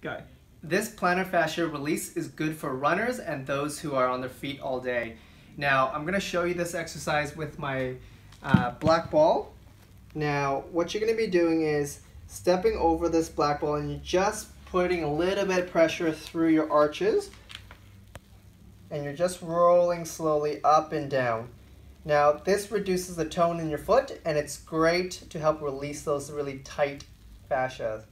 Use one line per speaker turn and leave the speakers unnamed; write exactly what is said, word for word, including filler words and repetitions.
Go.
This plantar fascia release is good for runners and those who are on their feet all day. Now, I'm going to show you this exercise with my uh, black ball. Now, what you're going to be doing is stepping over this black ball and you're just putting a little bit of pressure through your arches. And you're just rolling slowly up and down. Now, this reduces the tone in your foot and it's great to help release those really tight fascias.